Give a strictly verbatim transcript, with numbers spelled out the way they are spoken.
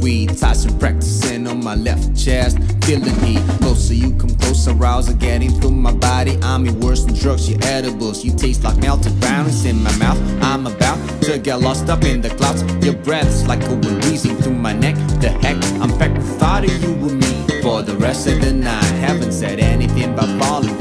weed. Tyson practicing on my left chest, feeling heat. Closer you come closer, arousal getting through my body. I'm your worse than drugs, your edibles. You taste like melted brownies in my mouth. I'm about to get lost up in the clouds. Your breath's like a wind wheezing through my neck. The heck, I'm packed with thought of you with me for the rest of the night. Haven't said anything but falling